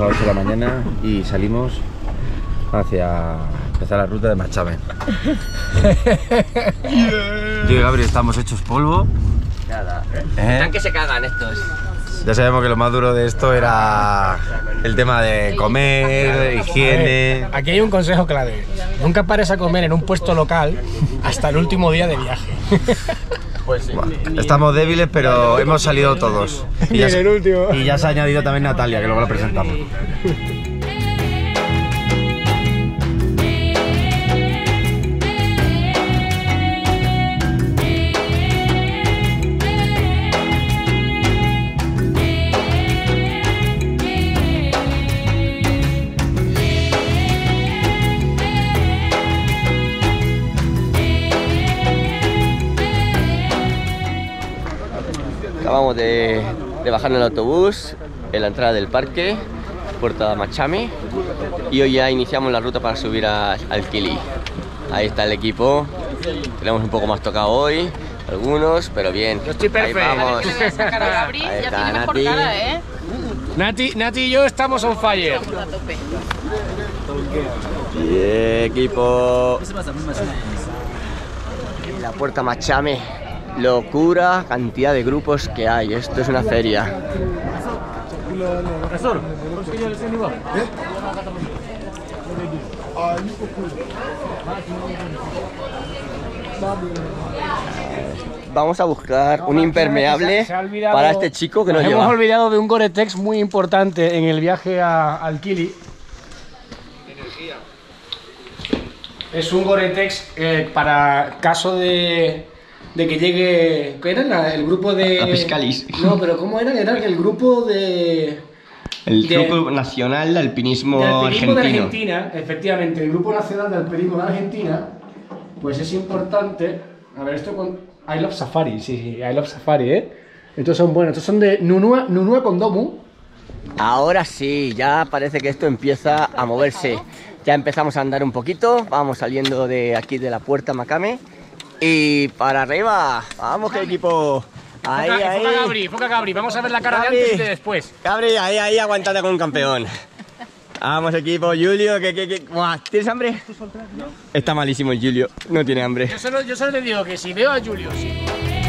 8 de la mañana y salimos hacia empezar la ruta de Machame. Yo y Gabriel estamos hechos polvo. Nada. Están que se cagan estos. Ya sabemos que lo más duro de esto era el tema de comer, higiene. Aquí hay un consejo clave. Nunca pares a comer en un puesto local hasta el último día de viaje. Pues sí. Bueno, estamos débiles, pero hemos salido todos. Y ya se ha añadido también Natalia, que luego la presentamos. Acabamos de bajar en el autobús en la entrada del parque, Puerta Machame, y hoy ya iniciamos la ruta para subir al Kili. Ahí está el equipo, tenemos un poco más tocado hoy, algunos, pero bien. Yo estoy perfecto. Ahí vamos. Voy a sacar a Gabri, Ahí ya está tiene mejor Nati. cara, ¿eh? Nati y yo estamos on fire. A tope. Bien, equipo. La Puerta Machame. Locura, cantidad de grupos que hay. Esto es una feria. Vamos a buscar un impermeable para este chico que nos lleva. Hemos olvidado de un Gore-Tex muy importante en el viaje al Kili. Es un Gore-Tex para caso de que llegue... ¿Qué era? El grupo de... La Piscalis. No, pero ¿cómo era? Era el grupo de... El Grupo Nacional de Alpinismo de Argentino. de Argentina, efectivamente, el Grupo Nacional de Alpinismo de Argentina, pues es importante... A ver, esto con... I Love Safari, sí, I Love Safari, ¿eh? Estos son buenos, estos son de Nunua Condomu. Ahora sí, ya parece que esto empieza a moverse. Ya empezamos a andar un poquito, vamos saliendo de aquí de la Puerta Machame. Y para arriba, vamos que equipo. Ahí, ahí. Foca Gabri, vamos a ver la cara Gabri. de antes y de después. Gabri, ahí, aguantate con un campeón. Vamos equipo, Julio, Buah, ¿tienes hambre? No. Está malísimo el Julio, no tiene hambre. Yo solo te digo que si veo a Julio, sí.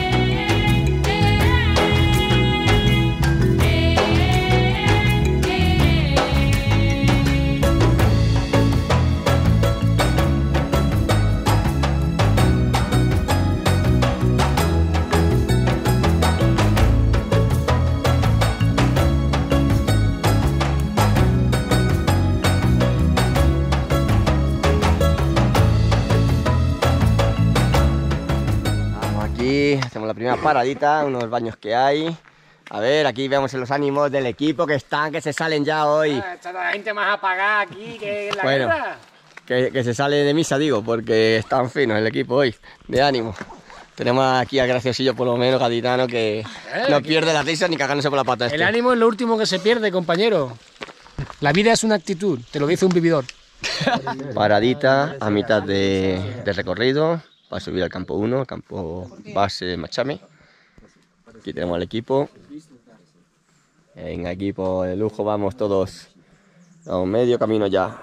Hacemos la primera paradita, unos baños que hay. A ver, aquí vemos los ánimos del equipo que se salen ya hoy. Está la gente más apagada aquí que en la Bueno, guerra. que se sale de misa, digo, porque están finos el equipo hoy, de ánimo. Tenemos aquí a Graciosillo, por lo menos, gaditano, que no pierde la risa ni cagándose por la pata. El ánimo es lo último que se pierde, compañero. La vida es una actitud, te lo dice un vividor. Paradita a mitad de recorrido para subir al campo 1, campo base Machame. Aquí tenemos al equipo. En equipo de lujo vamos todos a un medio camino ya.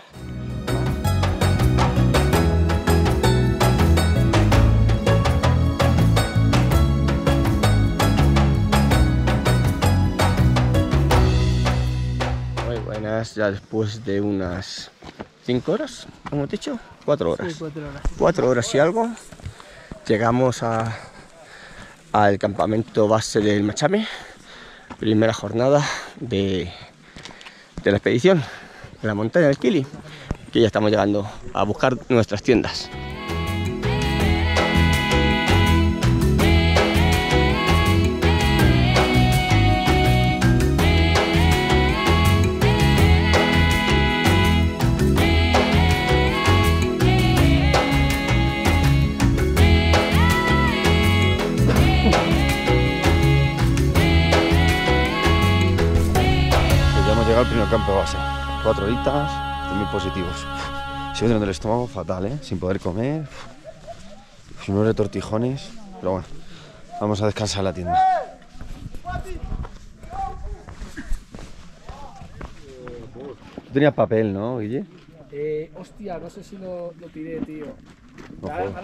Muy buenas, ya después de unas 5 horas, ¿hemos dicho? 4 horas. Sí, 4 horas. 4 horas y algo. Llegamos al campamento base del Machame. Primera jornada de la expedición en la montaña del Kili. Que ya estamos llegando a buscar nuestras tiendas. Al primer campo base, 4 horitas, muy positivos. Sigo teniendo el estómago fatal, sin poder comer, sin unos retortijones, pero bueno, vamos a descansar en la tienda. Tú tenías papel, ¿no, Guille? Hostia, no sé si lo tiré, tío. Ojo. Ahora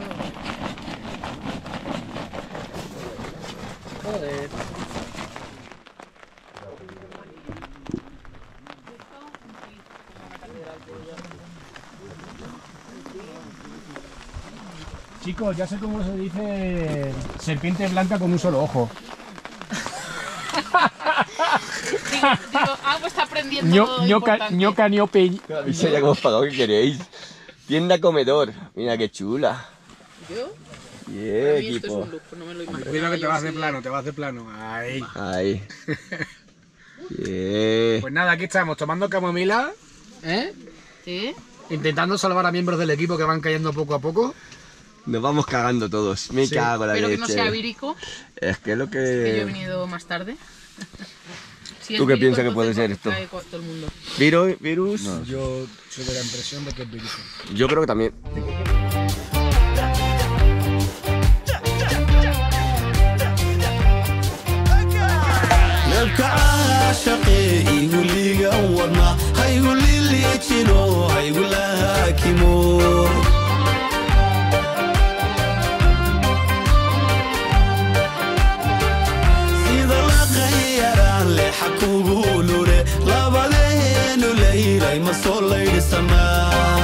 Joder. Chicos, ya sé cómo se dice serpiente blanca con un solo ojo. Digo, algo está aprendiendo importante. ñoca, ñope. Eso ya que hemos pagado, ¿qué queréis? Tienda comedor. Mira qué chula. ¿Yo? Yeah, Para mí esto es equipo. un lujo, no me lo imagino. Cuidado que te vas de plano, te vas de plano. Ahí. Ahí. Yeah. Pues nada, aquí estamos, tomando camomila, ¿eh? ¿Sí? Intentando salvar a miembros del equipo que van cayendo poco a poco. Nos vamos cagando todos. Me Sí. cago en la Espero que leche. no sea vírico, Es que es lo que yo he que... venido más tarde. Si es ¿Tú qué vírico, piensas que puede entonces ser esto? cae todo el mundo. Virus. Yo soy de la impresión de que es vírico. Yo creo que también. لبك عاشقي يقول لي قورنا هيقول لي اللي تشيلو هيقول لها كيمو سيدا لا غيران لي حكو قولوا لي لا بدينو ليلي ما صلي السماء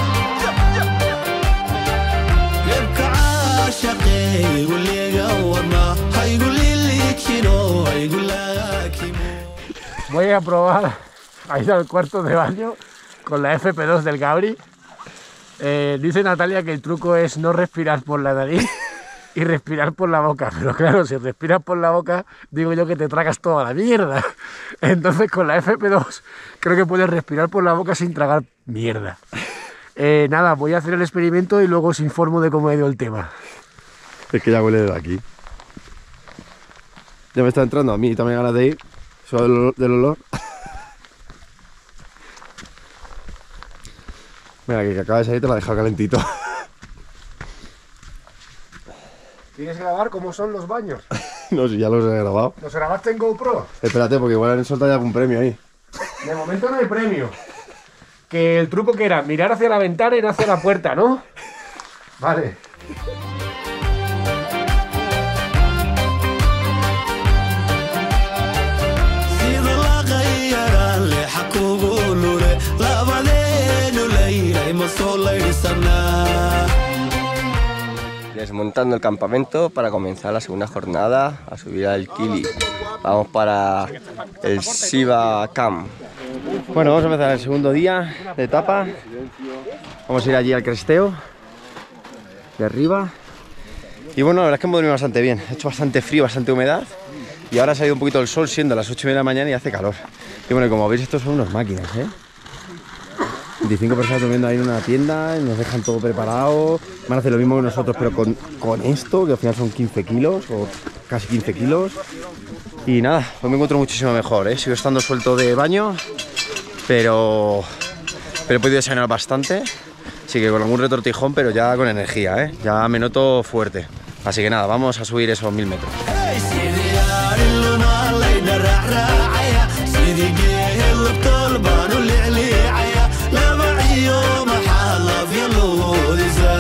لبك عاشقي يقول لي قورنا هيقول لي اللي تشيلو هيقول لها كيمو Voy a probar a ir al cuarto de baño con la FP2 del Gabri. Dice Natalia que el truco es no respirar por la nariz y respirar por la boca. Pero claro, si respiras por la boca, digo yo que te tragas toda la mierda. Entonces con la FP2 creo que puedes respirar por la boca sin tragar mierda. Nada, voy a hacer el experimento y luego os informo de cómo ha ido el tema. Es que ya huele de aquí. Ya me está entrando a mí también ganas de ir. Solo del olor. Mira, que acaba de salir te la he dejado calentito. ¿Quieres grabar cómo son los baños? No sé, ya los he grabado. ¿Los grabaste en GoPro? Espérate, porque igual han soltado ya algún premio ahí. De momento no hay premio. Que el truco que era mirar hacia la ventana y no hacia la puerta, ¿no? Vale. سيدا لا غيران لي حكو قولوا لي لا بدينو ليلي ما صلي السماء Desmontando el campamento para comenzar la segunda jornada a subir al Kili. Vamos para el Siva Camp. Bueno, vamos a empezar el segundo día de etapa. Vamos a ir allí al cresteo de arriba. Y bueno, la verdad es que hemos dormido bastante bien. Ha hecho bastante frío, bastante humedad. Y ahora ha salido un poquito el sol, siendo las 8:30 de la mañana y hace calor. Y bueno, como veis, estos son unas máquinas, ¿eh? 25 personas durmiendo ahí en una tienda, nos dejan todo preparado. Van a hacer lo mismo que nosotros, pero con esto, que al final son 15 kilos o casi 15 kilos. Y nada, pues me encuentro muchísimo mejor, ¿eh? Sigo estando suelto de baño, pero he podido desayunar bastante. Así que con algún retortijón, pero ya con energía, ¿eh? Ya me noto fuerte. Así que nada, vamos a subir esos 1000 metros. سيدي يا اللونا لينا راعية سيدي جيه البطل بانو اللي عليعيا لا معيو محالة في اللوذيزا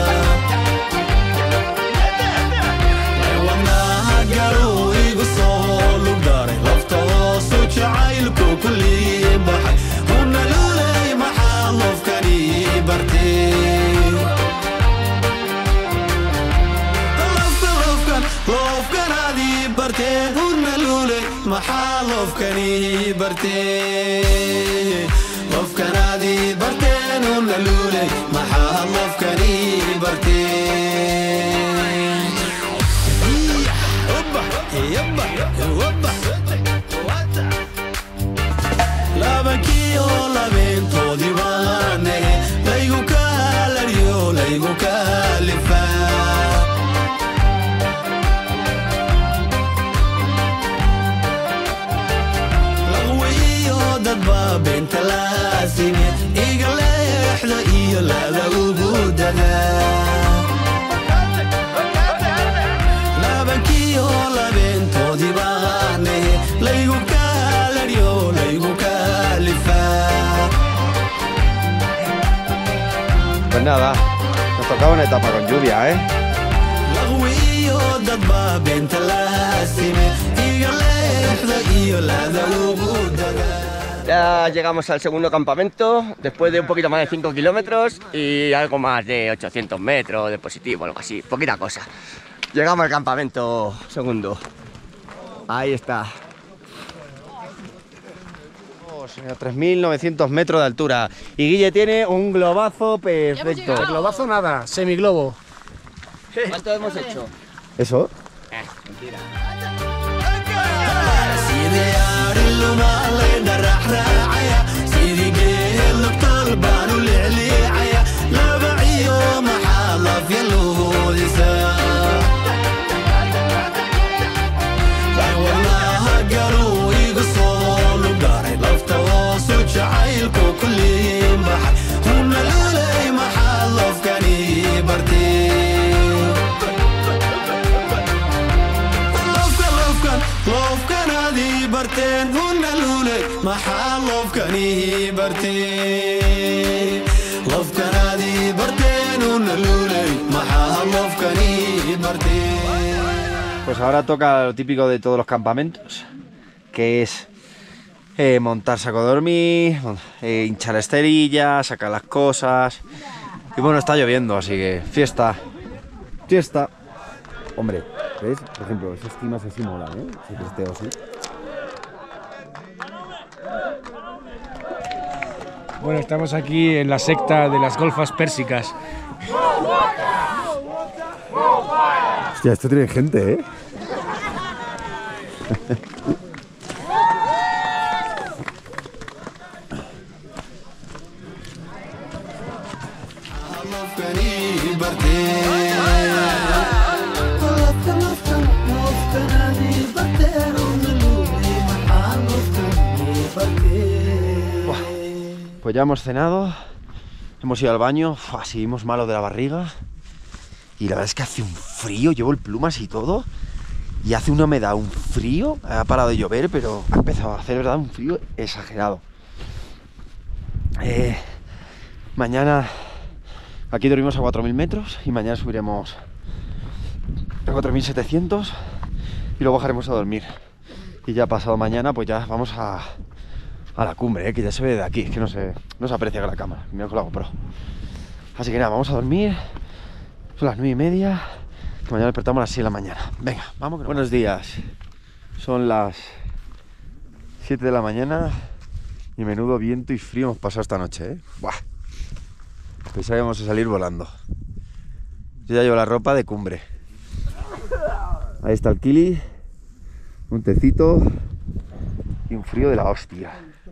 وانا قالوا يقصوا لقداري لفتو صوت عايلكو كل بحي هنا لولي محالة في كاني برتي لوفكن هذه برتين هنا لولي محال لوفكني برتين لوفكن هذه برتين هنا لولي محال لوفكني برتين يبا يبا يبا لا بكي ولا بنتو ديوانه لا يوكالريو لا يوكالفا بنت لازمة إيقال إحنا إيا لا لا وجودنا لا بنكي ولا بنتو ديبانه لا يقال ريو لا يقال فا Pues nada, nos tocaba una etapa con lluvia, ¿eh? Ya llegamos al segundo campamento, después de un poquito más de 5 kilómetros y algo más de 800 metros de positivo, algo así, poquita cosa. Llegamos al campamento segundo. Ahí está. A 3.900 metros de altura. Y Guille tiene un globazo perfecto. Globazo nada, semiglobo. ¿Cuánto hemos hecho? ¿Eso? Mentira. Pues ahora toca lo típico de todos los campamentos, que es montar saco de dormir, hinchar esterillas, sacar las cosas. Y bueno, está lloviendo, así que fiesta. Fiesta. Hombre, ¿ves? Por ejemplo, esas timas así molan, ¿eh? Ese cresteo así. Bueno, estamos aquí en la secta de las golfas pérsicas. Hostia, esto tiene gente, ¿eh? Pues ya hemos cenado, hemos ido al baño, seguimos malos de la barriga y la verdad es que hace un frío, llevo el plumas y todo y hace una humedad, un frío, ha parado de llover pero ha empezado a hacer, verdad, un frío exagerado. Mañana aquí dormimos a 4.000 metros y mañana subiremos a 4.700 y luego bajaremos a dormir y ya pasado mañana pues ya vamos a la cumbre, que ya se ve de aquí, es que no se aprecia con la cámara, mira con la GoPro. Así que nada, vamos a dormir, son las 9:30, que mañana despertamos a las 6 de la mañana. Venga, vamos. Buenos días, son las 7 de la mañana y menudo viento y frío hemos pasado esta noche, ¿eh? Buah. Pensaba que íbamos a salir volando. Yo ya llevo la ropa de cumbre. Ahí está el Kili, un tecito y un frío de la hostia.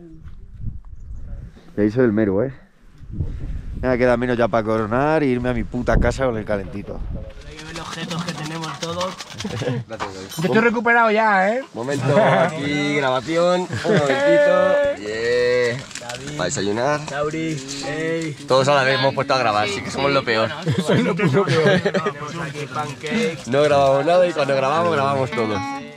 Y ahí soy el Meru, ¿eh? Me queda menos ya para coronar e irme a mi puta casa con el calentito. Hay que ver los objetos que tenemos todos. Yo estoy recuperado ya, ¿eh? Momento aquí, grabación, un momentito. Yeah. Para desayunar. Lauri, hey. Todos a la vez hemos puesto a grabar, así que somos lo peor. Soy lo puto peor. Tenemos aquí pancakes. No grabamos nada y cuando grabamos, grabamos todo.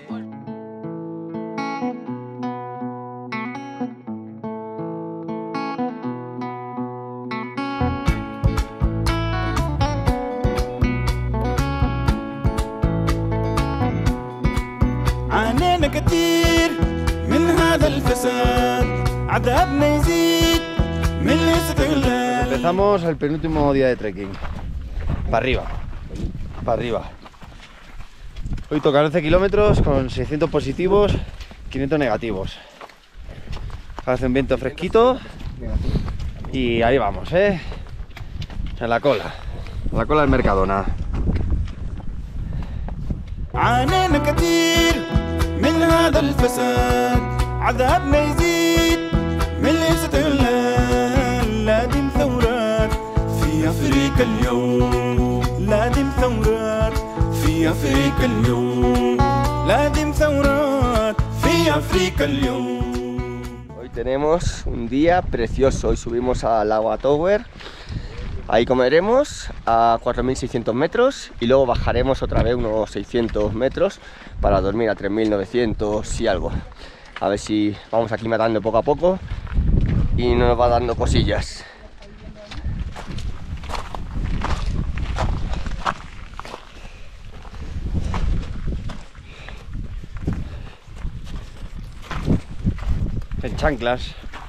عانينا كتير من هذا الفساد عذابنا يزيد من الاستغلال. Empezamos el penúltimo día de trekking. Para arriba. Para arriba. Hoy toca 11 kilómetros con 600 positivos, 500 negativos. Hace un viento fresquito y ahí vamos, ¿eh? En la cola. En la cola del Mercadona. عانينا كتير من هذا الفساد عذابنا يزيد من الاستغلال. لازم ثورات في أفريقيا اليوم. لازم ثورات في أفريقيا اليوم. لازم ثورات في أفريقيا اليوم. Hoy tenemos un día precioso. Hoy subimos al Agua Tower. Ahí comeremos a 4.600 metros y luego bajaremos otra vez unos 600 metros para dormir a 3.900 y algo. A ver si vamos aclimatando poco a poco y nos va dando cosillas. En chanclas.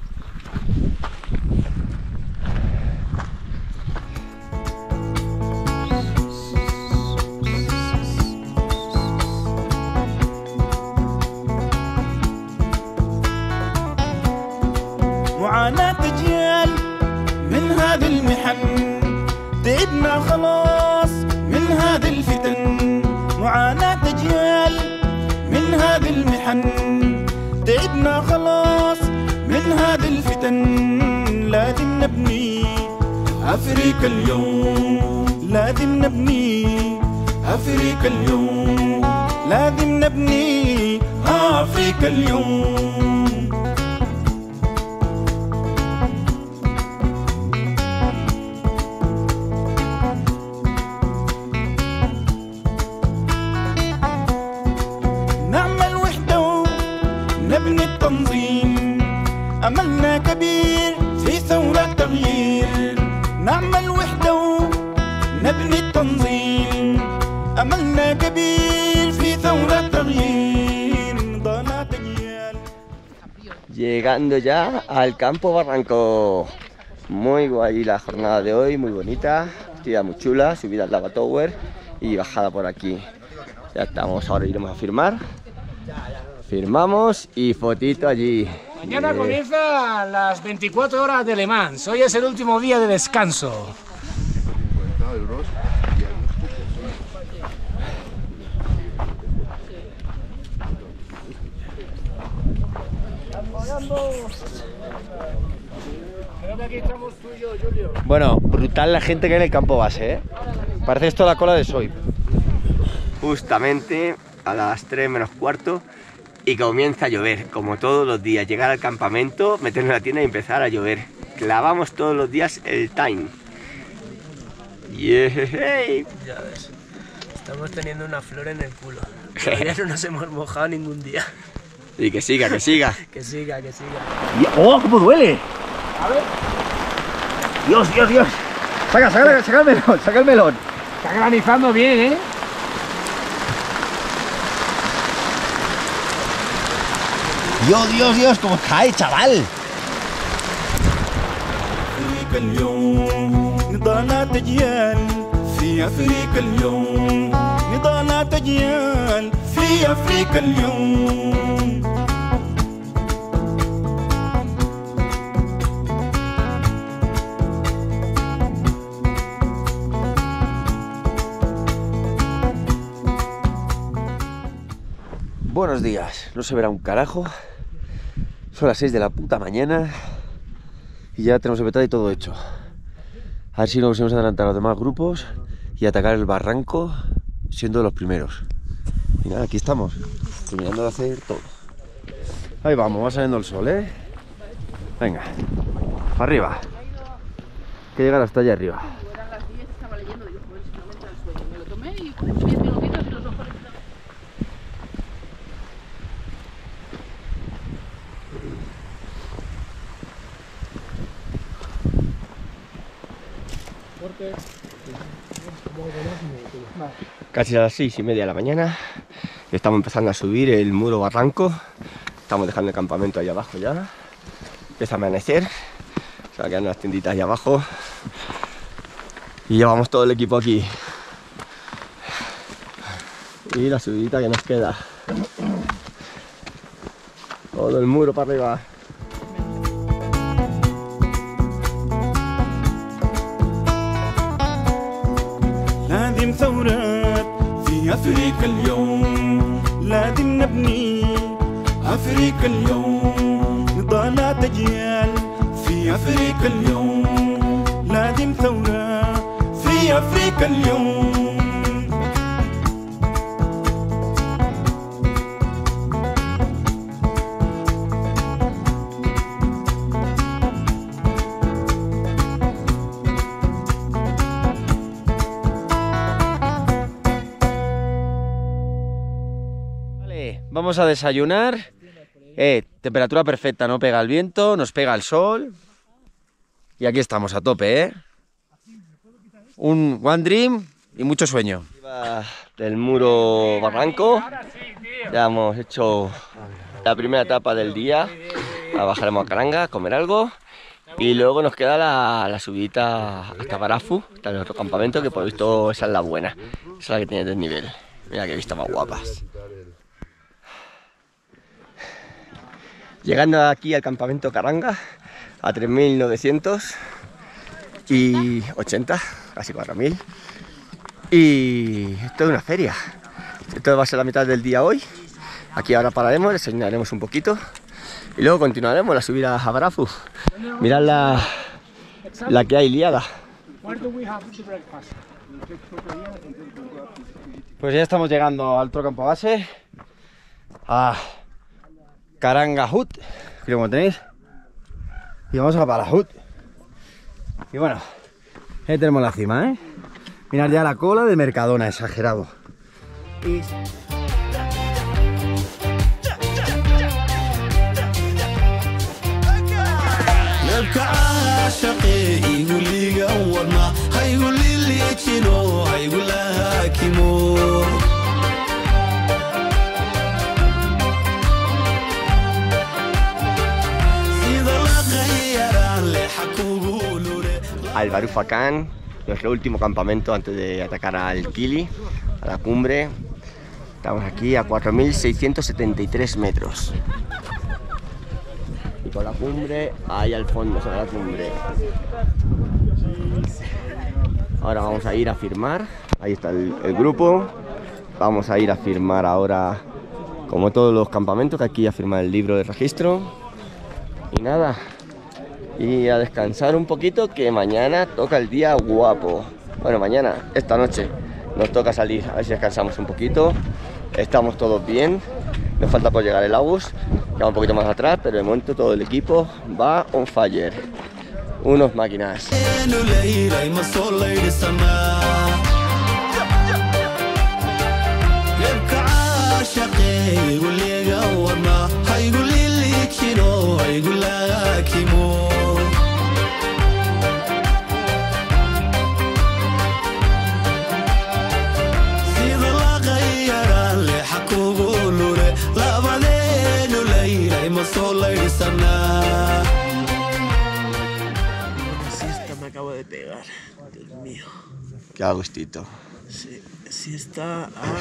معاناة أجيال من هذه المحن تعبنا خلاص من هذه الفتن معاناة أجيال من هذه المحن تعبنا خلاص من هذه الفتن لازم نبني أفريقيا اليوم لازم نبني أفريقيا اليوم لازم نبني أفريقيا اليوم نبني التنظيم أملنا كبير في ثورة تغيير نعمل وحدة نبني التنظيم أملنا كبير في ثورة تغيير ضلات أجيال. Llegando ya al campo Barranco. Muy guay la jornada de hoy, muy bonita, actividad muy chula, subida al Lava Tower y bajada por aquí. Ya estamos, ahora iremos a firmar. Firmamos y fotito allí. Mañana comienzan las 24 horas de Le Mans. Hoy es el último día de descanso. Bueno, brutal la gente que hay en el campo base, ¿eh? Parece esto la cola de Soy. Justamente a las 3 menos cuarto y comienza a llover, como todos los días. Llegar al campamento, meternos en la tienda y empezar a llover. Clavamos todos los días el time. Yeah. Ya ves. Estamos teniendo una flor en el culo. Todavía no nos hemos mojado ningún día. Y que siga, que siga. Que siga, que siga. ¡Oh, cómo duele! A ver. Dios, Dios, Dios. Saca el melón, saca el melón. Está granizando bien, ¿eh? Dios, Dios, Dios, cómo cae, chaval. أفريقيا اليوم نضالات أجيال في أفريقيا اليوم نضالات أجيال في أفريقيا اليوم Buenos días, no se verá un carajo. Son las 6 de la puta mañana y ya tenemos el y todo hecho. A ver si nos hemos adelantado a los demás grupos y atacar el barranco siendo los primeros. Y nada, aquí estamos, terminando de hacer todo. Ahí vamos, va saliendo el sol, ¿eh? Venga, para arriba. Hay que llegar hasta allá arriba. Eran las 10, estaba leyendo, digo, joder, si no me entra el sueño. Me lo tomé y 10 minutitos y los ojos. Casi a las 6:30 de la mañana. Estamos empezando a subir el muro barranco. Estamos dejando el campamento ahí abajo ya. Empieza a amanecer. Se van quedando las tienditas ahí abajo. Y llevamos todo el equipo aquí. Y la subidita que nos queda. Todo el muro para arriba. لازم ثورات في أفريقيا اليوم لازم نبني أفريقيا اليوم نضالات أجيال في أفريقيا اليوم لازم ثورات في أفريقيا اليوم Vamos a desayunar. Temperatura perfecta, no pega el viento, nos pega el sol. Y aquí estamos a tope, ¿eh? Un One Dream y mucho sueño. Arriba del muro barranco. Ya hemos hecho la primera etapa del día. bajaremos a Karanga a comer algo. Y luego nos queda la subidita hasta Barafu, hasta el otro campamento, que por visto esa es la buena. Esa es la que tiene desnivel. Mira qué vistas más guapas. Llegando aquí al campamento Karanga, a 3.980, casi 4.000. Y esto es una feria. Esto va a ser la mitad del día hoy. Aquí ahora pararemos, desayunaremos un poquito. Y luego continuaremos la subida a Barafu. Mirad la que hay liada. Pues ya estamos llegando al otro campo base, a Karanga Hut, creo que tenéis. Y vamos a Barafu. Y bueno, ahí tenemos la cima, ¿eh? Mirad ya la cola de Mercadona, exagerado. Al Barufakán, nuestro último campamento antes de atacar al Kili, a la cumbre. Estamos aquí a 4.673 metros. Y con la cumbre, ahí al fondo se ve la cumbre. Ahora vamos a ir a firmar. Ahí está el grupo. Vamos a ir a firmar ahora, como todos los campamentos, que aquí a firmar el libro de registro. Y nada. Y a descansar un poquito, que mañana toca el día guapo. Bueno, mañana, esta noche, nos toca salir. A ver si descansamos un poquito. Estamos todos bien. Nos falta por llegar el Agus. Queda un poquito más atrás, pero de momento todo el equipo va on fire. Unos máquinas. Siesta me acabo de pegar, Dios mío. Qué agustito. Sí, siesta a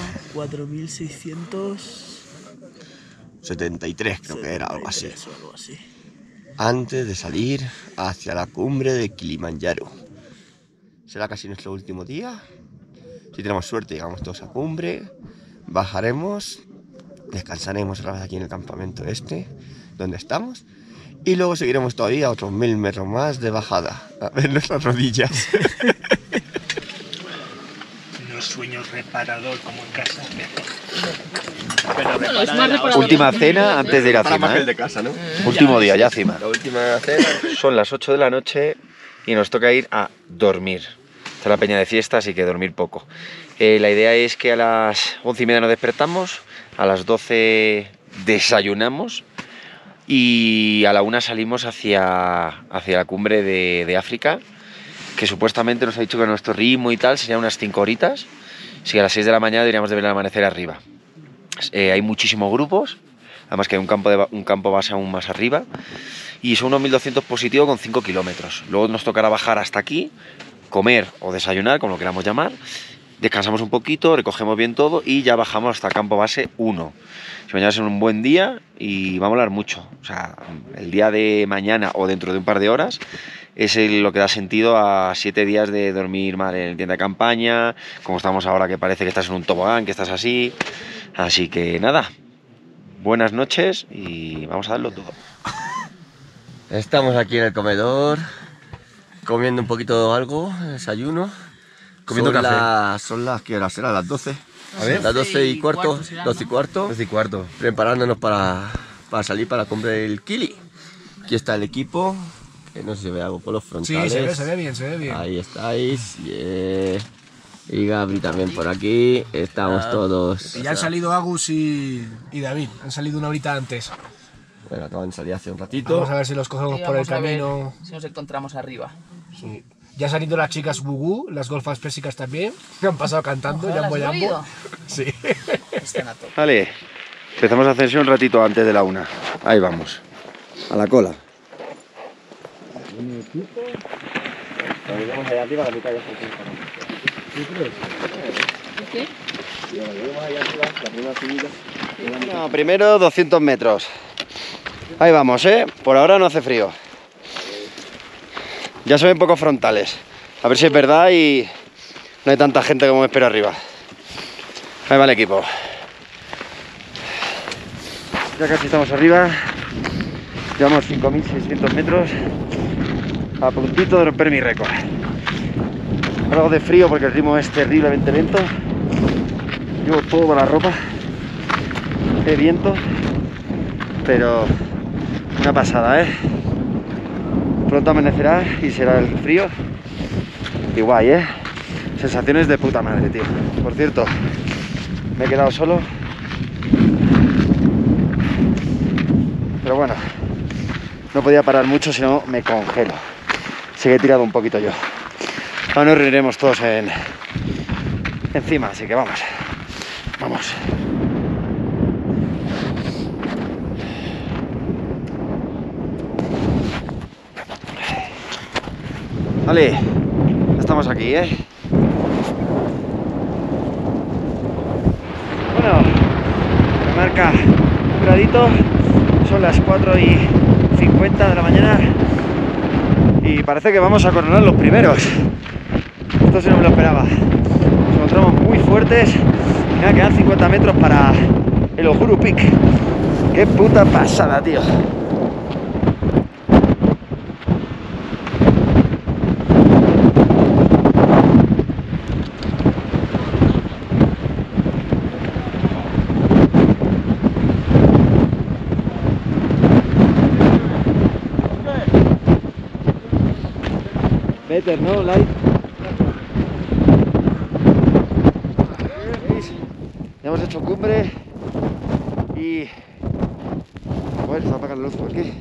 73 creo que era, algo así. o algo así. Antes de salir hacia la cumbre de Kilimanjaro. Será casi nuestro último día. Si tenemos suerte, llegamos todos a cumbre. Bajaremos. Descansaremos otra vez aquí en el campamento este, donde estamos. Y luego seguiremos todavía otros 1000 metros más de bajada. A ver nuestras rodillas. No sueño reparador como en casa. Bueno, es más reparador. Última cena antes de ir a cima, ¿eh? de casa, ¿no? Último día, ya cima. La última cena. Son las 8 de la noche y nos toca ir a dormir. Está la peña de fiesta, así que dormir poco. La idea es que a las 11:30 nos despertamos, a las 12 desayunamos y a la 1 salimos hacia la cumbre de África, que supuestamente nos ha dicho que nuestro ritmo y tal serían unas 5 horitas, así que a las 6 de la mañana deberíamos de ver el amanecer arriba. Hay muchísimos grupos, además que hay un campo base aún más arriba, y son unos 1200 positivos con 5 kilómetros. Luego nos tocará bajar hasta aquí, comer o desayunar, como lo queramos llamar, descansamos un poquito, recogemos bien todo y ya bajamos hasta campo base 1. Si mañana es un buen día y va a molar mucho, o sea, el día de mañana o dentro de un par de horas es lo que da sentido a 7 días de dormir mal en tienda de campaña, como estamos ahora, que parece que estás en un tobogán, que estás así. Así que nada, buenas noches y vamos a darlo todo. Estamos aquí en el comedor, comiendo un poquito algo, desayuno. Comiendo son café. Son las, ¿qué hora será? Las 12. A ver. Las 12 y cuarto, será, 12 y cuarto. 12:15. Preparándonos para salir para la cumbre del Kili. Aquí está el equipo, que no sé si se ve algo por los frontales. Sí, se ve bien, se ve bien. Ahí estáis. Yeah. Y Gabri también por aquí. Estamos todos. Y ya han salido Agus y David, han salido una horita antes. Bueno, acaban de salir hace un ratito. Vamos a ver si los cogemos por el Vamos a ver camino. si nos encontramos arriba. Sí. Ya han salido las chicas Gugu, las golfas pésicas también. Han pasado cantando, Ojalá, Jambo ¿las has Jambo. oído? Sí. Están a tope. Vale, empezamos a hacerse un ratito antes de la 1. Ahí vamos. a la cola. ¿Qué? No, primero 200 metros. Ahí vamos, por ahora no hace frío. Ya se ven pocos frontales. A ver si es verdad y no hay tanta gente como me espero arriba. Ahí va el equipo. Ya casi estamos arriba. Llevamos 5.600 metros. A puntito de romper mi récord. Algo de frío porque el ritmo es terriblemente lento. Llevo toda la ropa. Hay viento. Pero una pasada, Pronto amanecerá y será el frío. Y guay, sensaciones de puta madre, tío. Por cierto, me he quedado solo. Pero bueno, no podía parar mucho, si no me congelo. Así que he tirado un poquito yo. Ahora nos reiremos todos encima, así que vamos. Vamos. Vale, ya estamos aquí, Bueno, me marca un gradito, son las 4:50 de la mañana y parece que vamos a coronar los primeros. Esto sí no me lo esperaba. Nos encontramos muy fuertes y me quedan 50 metros para el Uhuru Peak. Qué puta pasada, tío. Better, ¿no? Light. ¿Veis? Ya hemos hecho cumbre y... Joder, se apaga la luz por aquí.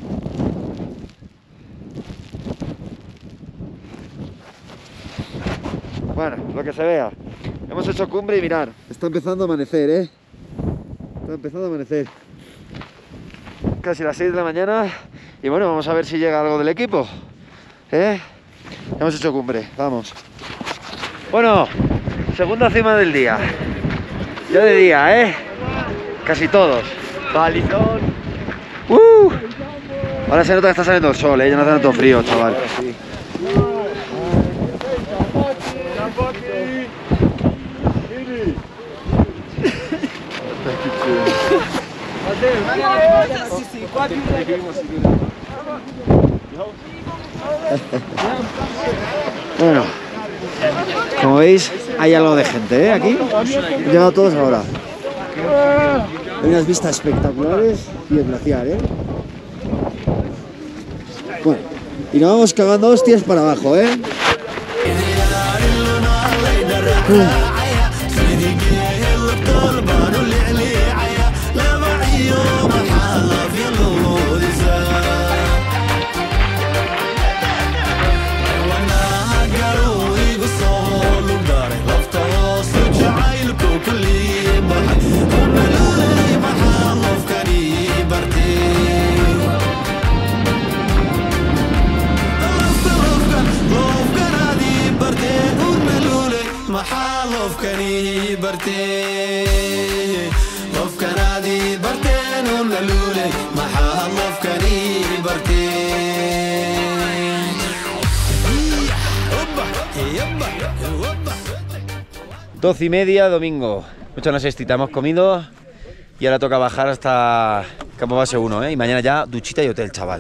Bueno, lo que se vea. Hemos hecho cumbre y mirad, está empezando a amanecer, Está empezando a amanecer. Casi las 6 de la mañana y bueno, vamos a ver si llega algo del equipo, Hemos hecho cumbre, vamos. Bueno, segunda cima del día. Ya de día, Casi todos. Palizón. Ahora se nota que está saliendo el sol, Ya no hace tanto frío, chaval. Bueno, como veis, hay algo de gente, aquí. Han llegado todos ahora. Hay unas vistas espectaculares y el glaciar, Bueno, y nos vamos cagando hostias para abajo, Doce y media, domingo. Mucha una siestita, hemos comido y ahora toca bajar hasta Campo Base 1, Y mañana ya duchita y hotel, chaval.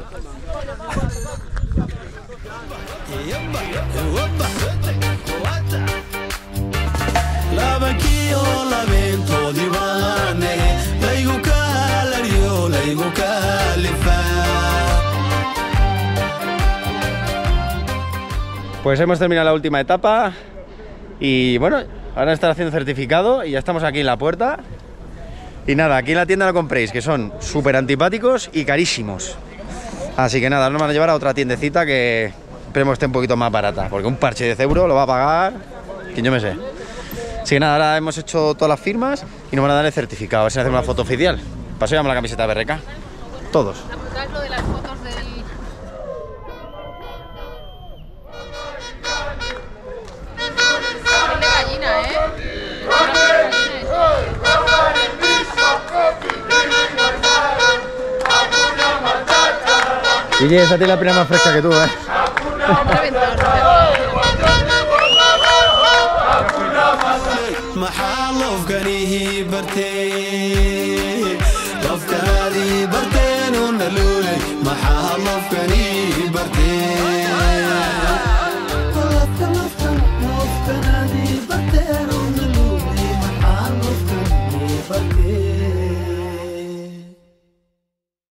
Pues hemos terminado la última etapa y bueno, ahora están haciendo certificado y ya estamos aquí en la puerta. Y nada, aquí en la tienda lo compréis, que son súper antipáticos y carísimos. Así que nada, nos van a llevar a otra tiendecita que esperemos esté un poquito más barata, porque un parche de 10 euros lo va a pagar quien yo me sé. Así que nada, ahora hemos hecho todas las firmas y nos van a dar el certificado, a ver si hacemos una foto oficial. Para eso llevamos la camiseta BRK. Todos. ¿Sabes lo de las fotos del...? Piel de gallina, ¿eh? Una piel de gallina, Guille, esa tiene la pena más fresca que tú, ¿eh? محالف كنيه